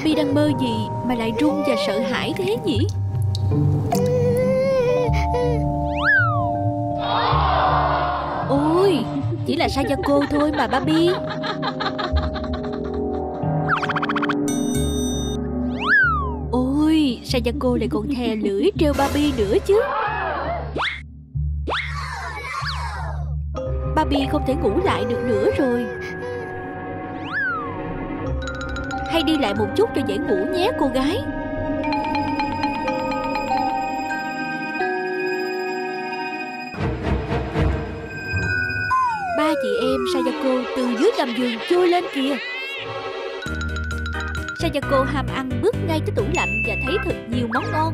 Barbie đang mơ gì mà lại run và sợ hãi thế nhỉ? Ôi, chỉ là Sayako thôi mà Barbie. Ôi, Sayako lại còn thè lưỡi trêu Barbie nữa chứ. Barbie không thể ngủ lại được nữa rồi. Hay đi lại một chút cho dễ ngủ nhé cô gái. Ba chị em Sayako từ dưới gầm giường trôi lên kìa. Sayako ham ăn bước ngay tới tủ lạnh và thấy thật nhiều món ngon.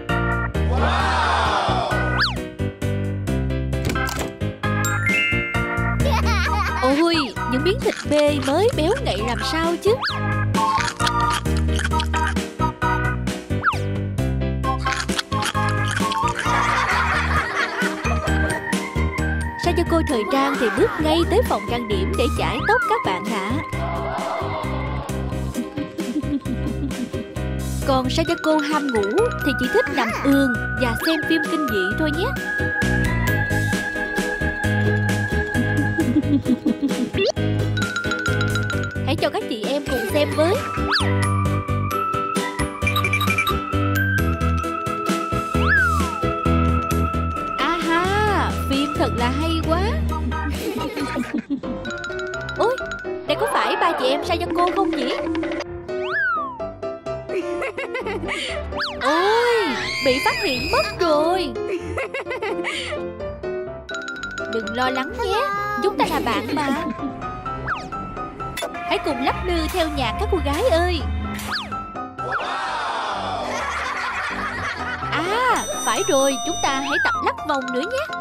Ôi, những miếng thịt bê mới béo ngậy làm sao chứ. Sayako thời trang thì bước ngay tới phòng trang điểm để chải tóc các bạn ạ. Còn Sayako ham ngủ thì chỉ thích nằm ườn và xem phim kinh dị thôi nhé. Hãy cho các chị em cùng xem với. Aha, phim thật là hay quá. Ôi, đây có phải ba chị em Sayako không nhỉ? Ôi, bị phát hiện mất rồi. Đừng lo lắng nhé, chúng ta là bạn mà. Hãy cùng lắc lư theo nhạc các cô gái ơi. À, phải rồi, chúng ta hãy tập lắc vòng nữa nhé.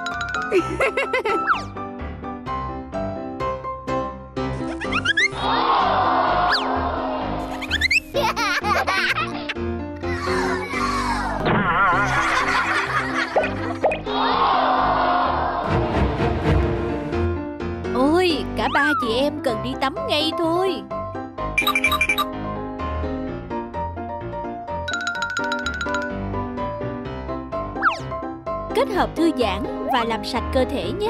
Ôi, cả ba chị em cần đi tắm ngay thôi. Kết hợp thư giãn và làm sạch cơ thể nhé.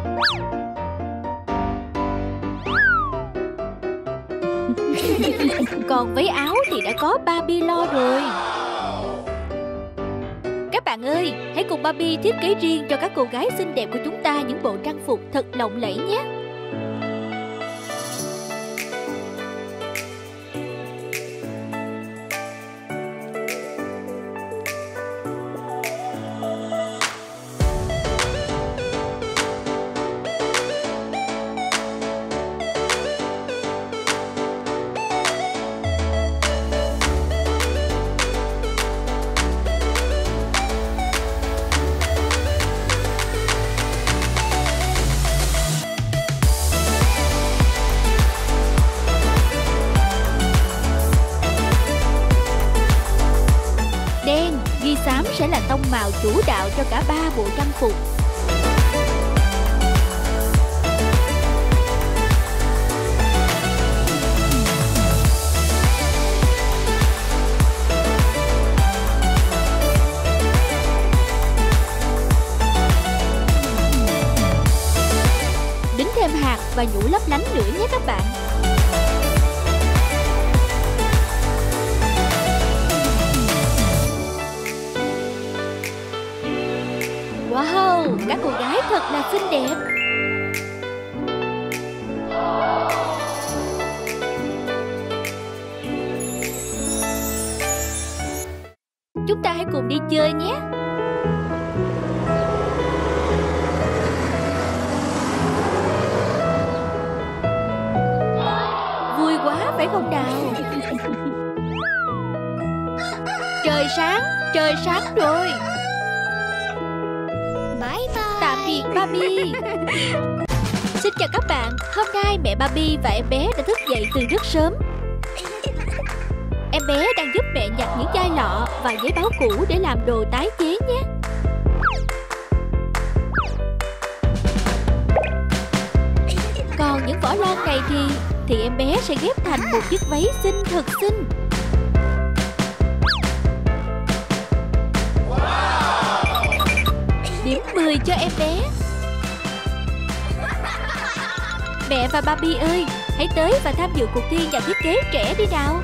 Còn váy áo thì đã có Barbie lo rồi. Các bạn ơi, hãy cùng Barbie thiết kế riêng cho các cô gái xinh đẹp của chúng ta những bộ trang phục thật lộng lẫy nhé. Ghi xám sẽ là tông màu chủ đạo cho cả ba bộ trang phục. Đính thêm hạt và nhũ lấp lánh nữa nhé các bạn. Wow, các cô gái thật là xinh đẹp. Chúng ta hãy cùng đi chơi nhé. Vui quá phải không nào? Trời sáng rồi. Tạm biệt Barbie. Xin chào các bạn. Hôm nay mẹ Barbie và em bé đã thức dậy từ rất sớm. Em bé đang giúp mẹ nhặt những chai lọ và giấy báo cũ để làm đồ tái chế nhé. Còn những vỏ lon này thì em bé sẽ ghép thành một chiếc váy xinh thật xinh. cười cho em bé. Mẹ và Barbie ơi, hãy tới và tham dự cuộc thi nhà thiết kế trẻ đi nào.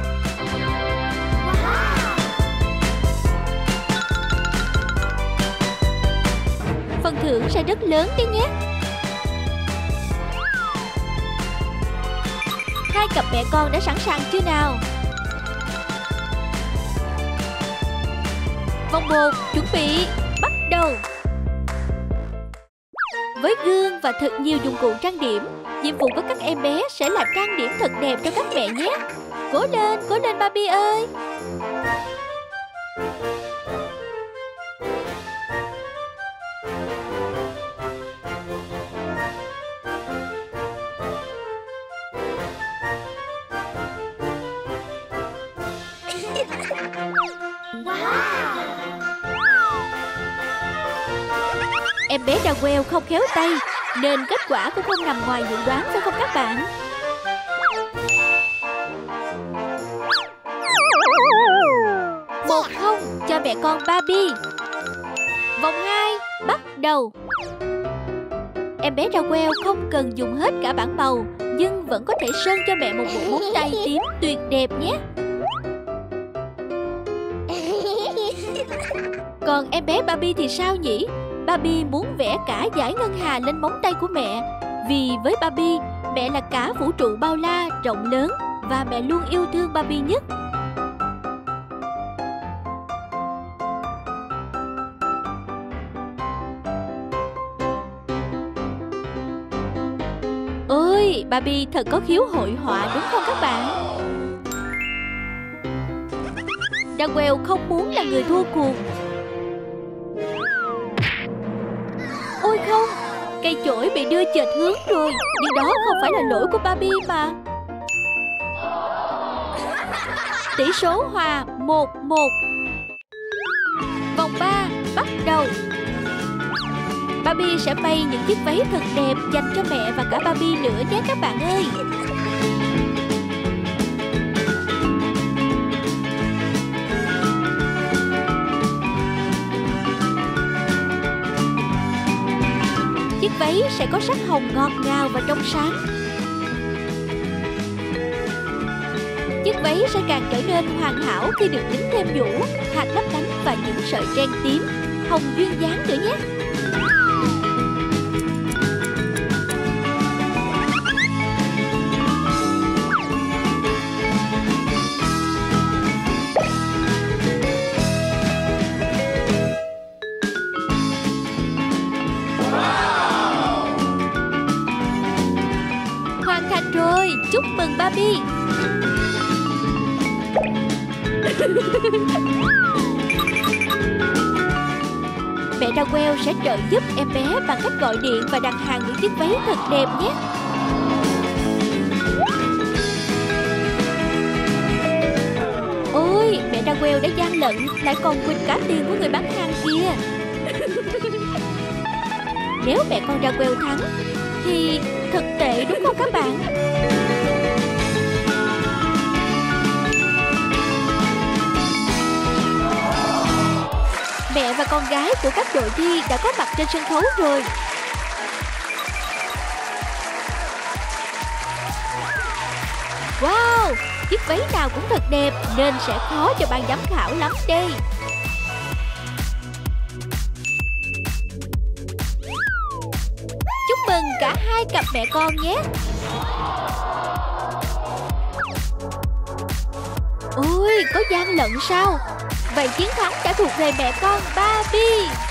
Phần thưởng sẽ rất lớn đấy nhé. Hai cặp mẹ con đã sẵn sàng chưa nào? Vòng 1 chuẩn bị, bắt đầu. Với gương và thật nhiều dụng cụ trang điểm, nhiệm vụ của các em bé sẽ là trang điểm thật đẹp cho các mẹ nhé. Cố lên Barbie ơi. Em bé Raquel không khéo tay nên kết quả cũng không nằm ngoài dự đoán, phải không các bạn? Một không cho mẹ con Barbie. Vòng 2 bắt đầu. Em bé Raquel không cần dùng hết cả bảng màu, nhưng vẫn có thể sơn cho mẹ một bộ móng tay tím tuyệt đẹp nhé. Còn em bé Barbie thì sao nhỉ? Barbie muốn vẽ cả dải ngân hà lên móng tay của mẹ. Vì với Barbie, mẹ là cả vũ trụ bao la, rộng lớn và mẹ luôn yêu thương Barbie nhất. Ôi, Barbie thật có khiếu hội họa đúng không các bạn? Raquel không muốn là người thua cuộc. Ôi không, cây chổi bị đưa chệch hướng rồi. Nhưng đó không phải là lỗi của Barbie mà. Tỷ số hòa 1-1. Vòng 3 bắt đầu. Barbie sẽ may những chiếc váy thật đẹp dành cho mẹ và cả Barbie nữa nhé các bạn ơi. Chiếc váy sẽ có sắc hồng ngọt ngào và trong sáng. Chiếc váy sẽ càng trở nên hoàn hảo khi được đính thêm nhũ, hạt lấp lánh và những sợi ren tím, hồng duyên dáng nữa nhé. Hoàn thành rồi, chúc mừng Barbie. Mẹ Raquel sẽ trợ giúp em bé bằng cách gọi điện và đặt hàng những chiếc váy thật đẹp nhé. Ôi, mẹ Raquel đã gian lận, lại còn quỵt cả tiền của người bán hàng kia. Nếu mẹ con Raquel thắng thì thật tệ đúng không các bạn? Mẹ và con gái của các đội thi đã có mặt trên sân khấu rồi. Wow, chiếc váy nào cũng thật đẹp nên sẽ khó cho ban giám khảo lắm đây. Chúc mừng cả hai cặp mẹ con nhé. Ôi, có gian lận sao? Vậy chiến thắng đã thuộc về mẹ con Barbie.